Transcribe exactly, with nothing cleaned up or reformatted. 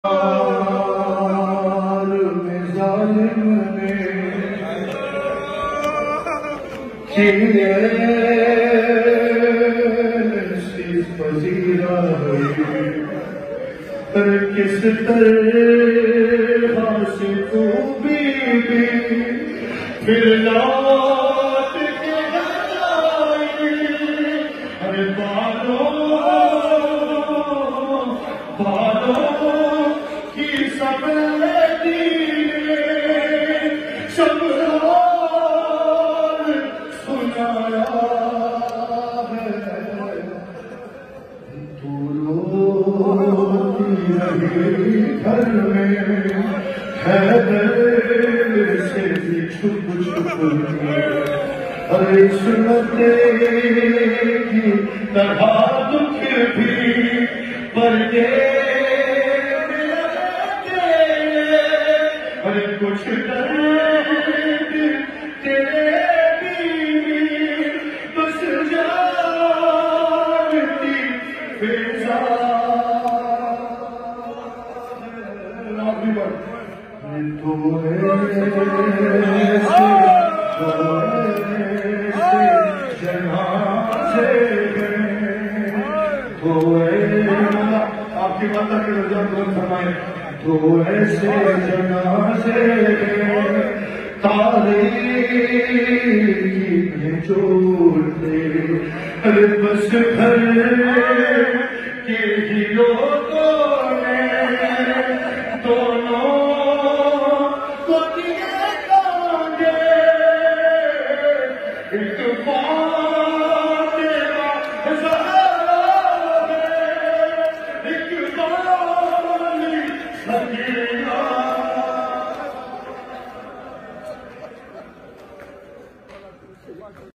کس طرح سے تو بی بی پھر لوٹ کے آئی، ارے بالوں بالوں کی سفیدی سب حال سنایا ہے، تو روتی رہی گھر میں حیدر سے بھی چھپ چھپ کے، اور عصمت کی طرح دکھ بھی پردے میں رہتے، اور کچھ درد تیرے بھی بس جانتی فضا تو ایسے جنازے گئے، تو آپ کی ماتا کے رضا کو فرمائیں، تو ایسے جنازے گئے تاریخی میں جوڑتے، ارے بس گھر کے ہی لوگوں نے دونوں کو دیے کانگے، ایک فاطمہ زہرا ہے، ایک والی سکینہ۔